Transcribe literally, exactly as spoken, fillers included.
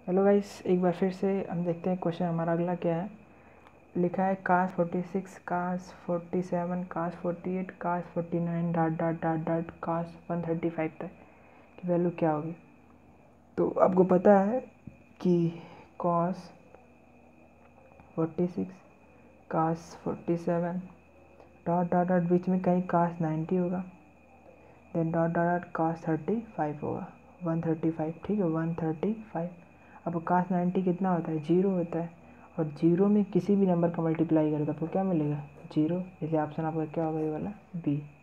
Hello guys, एक बार फिर से हम देखते हैं क्वेश्चन हमारा अगला क्या है। लिखा है cos forty six, cos forty seven, cos forty eight, cos forty nine, dot dot dot dot cos one thirty five तक की वैल्यू क्या होगी। तो आपको पता है कि cos forty six, cos forty seven, dot dot dot बीच में कहीं कास नाइन्टी होगा, then dot dot dot cos thirty five होगा, वन थर्टी फाइव। ठीक है, वन थर्टी फाइव। अब कास नाइन्टी कितना होता है, जीरो होता है, और जीरो में किसी भी नंबर का मल्टीप्लाई करें तो आपको क्या मिलेगा, जीरो। इसलिए ऑप्शन आपका क्या होगा, ये वाला बी।